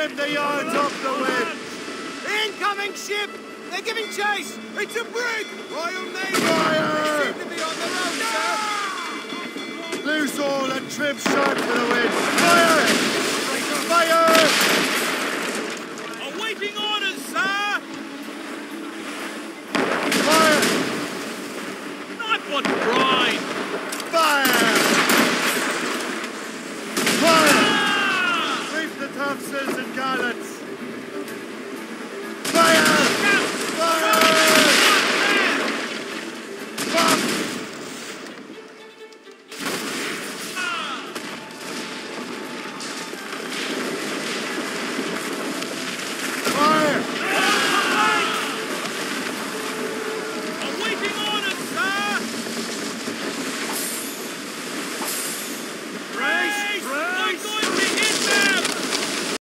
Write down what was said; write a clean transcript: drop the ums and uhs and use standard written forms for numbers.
Trim the yards off the wind! Incoming ship! They're giving chase! It's a brig! Royal Navy! Fire! They seem to be on their own, sir! Loose all and trim sharp for the wind! Fire! Fire!